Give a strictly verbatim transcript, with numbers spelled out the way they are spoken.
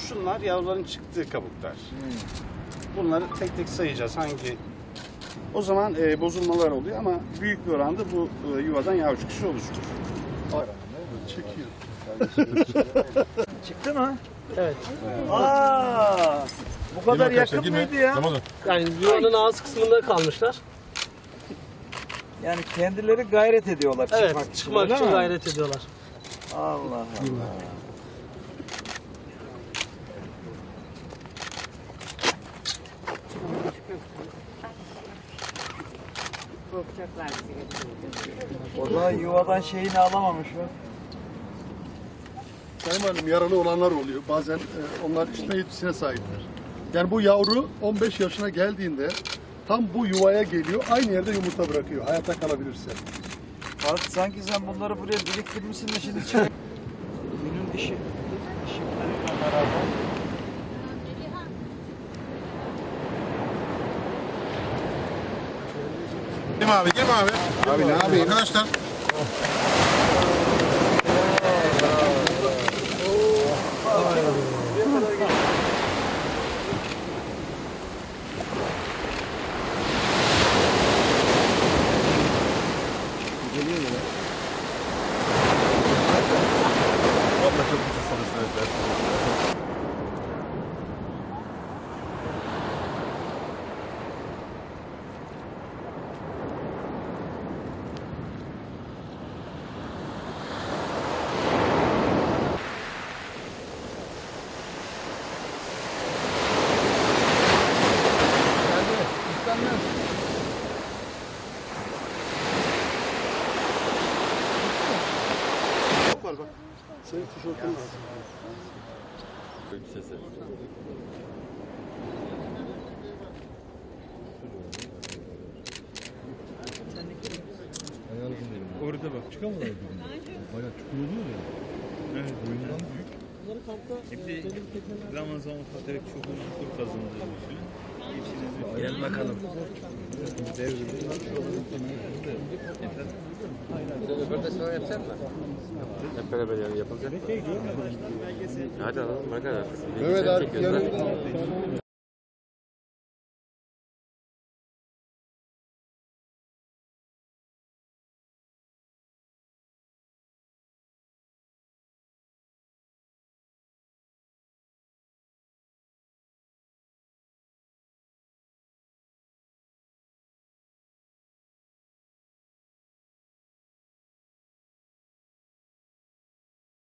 Şunlar yavruların çıktığı kabuklar. Hmm. Bunları tek tek sayacağız. Hangi o zaman e, bozulmalar oluyor ama büyük bir oranda bu e, yuvadan yavru çıkışı oluşur. Çekiyor. Çıktı mı? Evet. Aa, bu kadar yakın mıydı ya? Yani yuvanın ağız kısmında kalmışlar. Yani kendileri gayret ediyorlar çıkmak Evet, için. çıkmak için mi? gayret ediyorlar. Allah Allah. Korkacaklar. O zaman yuvadan şeyini alamamış o. Sayın Valim, yaralı olanlar oluyor. Bazen e, onlar içme yetisine sahipler. Yani bu yavru on beş yaşına geldiğinde tam bu yuvaya geliyor. Aynı yerde yumurta bırakıyor. Hayatta kalabilirse. Bak sanki sen bunları buraya biriktirmişsin de şimdi çıkıyor. Günün dişi. Dişimleriyle beraber. Gel abi, gel abi. Abi ne yapayım? Arkadaşlar. Geliyor mu? Abla çok güzel sanırsınız. Senin tişörtün var. Sesi. Orada bak çıkamıyor. Bayağı çukur oluyor ya. Evet, boyundan büyük. Hep de zaman zaman katarak çok uzun tur kazandığı için. Gel bakalım. Röportajını yapacak mı? Hep beraber yani yapılacak. Hadi alalım. Hadi. Mehmet abi yanında.